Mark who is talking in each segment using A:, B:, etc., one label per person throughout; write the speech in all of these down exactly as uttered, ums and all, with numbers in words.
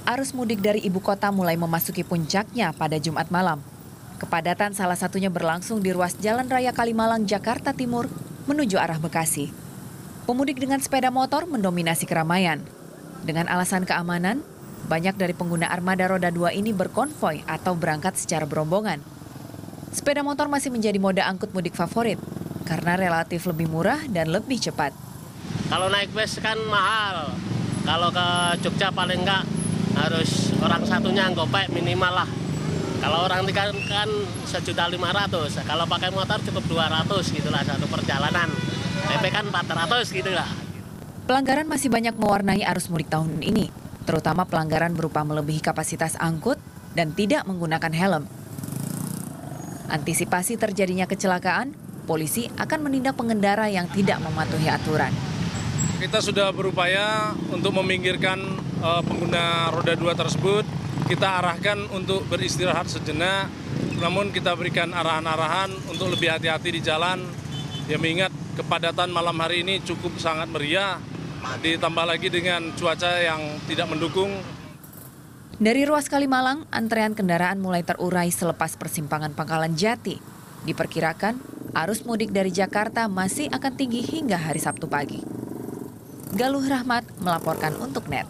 A: Arus mudik dari ibu kota mulai memasuki puncaknya pada Jumat malam. Kepadatan salah satunya berlangsung di ruas Jalan Raya Kalimalang, Jakarta Timur menuju arah Bekasi. Pemudik dengan sepeda motor mendominasi keramaian. Dengan alasan keamanan, banyak dari pengguna armada roda dua ini berkonvoi atau berangkat secara berombongan. Sepeda motor masih menjadi moda angkut mudik favorit karena relatif lebih murah dan lebih cepat.
B: Kalau naik bus kan mahal. Kalau ke Jogja paling enggak harus orang satunya gopek minimal lah. Kalau orang tiga kan sejuta lima ratus. Kalau pakai motor cukup dua ratus gitulah satu perjalanan. P P kan empat ratus gitulah.
A: Pelanggaran masih banyak mewarnai arus mudik tahun ini, terutama pelanggaran berupa melebihi kapasitas angkut dan tidak menggunakan helm. Antisipasi terjadinya kecelakaan, polisi akan menindak pengendara yang tidak mematuhi aturan.
C: Kita sudah berupaya untuk meminggirkan uh, pengguna roda dua tersebut. Kita arahkan untuk beristirahat sejenak, namun kita berikan arahan-arahan untuk lebih hati-hati di jalan. Ya, mengingat kepadatan malam hari ini cukup sangat meriah, ditambah lagi dengan cuaca yang tidak mendukung.
A: Dari ruas Kalimalang, antrean kendaraan mulai terurai selepas persimpangan Pangkalan Jati. Diperkirakan, arus mudik dari Jakarta masih akan tinggi hingga hari Sabtu pagi. Galuh Rahmat melaporkan untuk N E T.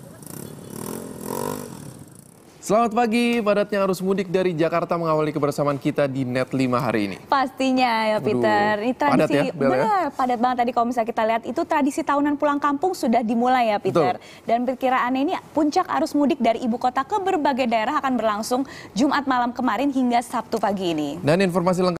D: Selamat pagi, padatnya arus mudik dari Jakarta mengawali kebersamaan kita di Net lima hari ini.
E: Pastinya ya Peter,
D: Aduh,
E: ini tradisi
D: padat ya, Bel,
E: benar
D: ya?
E: padat banget tadi kalau misalnya kita lihat itu tradisi tahunan pulang kampung sudah dimulai ya Peter.
D: Betul.
E: Dan perkiraannya ini puncak arus mudik dari ibu kota ke berbagai daerah akan berlangsung Jumat malam kemarin hingga Sabtu pagi ini.
D: Dan informasi lengkap